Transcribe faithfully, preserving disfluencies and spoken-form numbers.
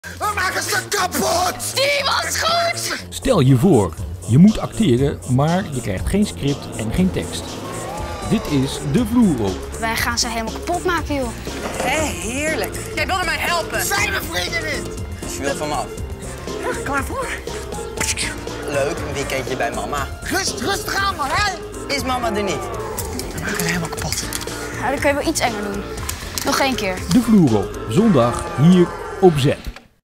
We maken ze kapot! Die was goed! Stel je voor, je moet acteren, maar je krijgt geen script en geen tekst. Dit is De Vloer Op. Wij gaan ze helemaal kapot maken, joh. Hé, heerlijk. Jij wilde mij helpen. Zijn we vrienden niet? Je wilt van me af. Ja, klaar voor? Leuk, een weekendje bij mama. Rust, rustig aan, man, hè? Is mama er niet? We maken ze helemaal kapot. Ja, dan kun je wel iets enger doen. Nog één keer. De Vloer Op, zondag hier op Zep.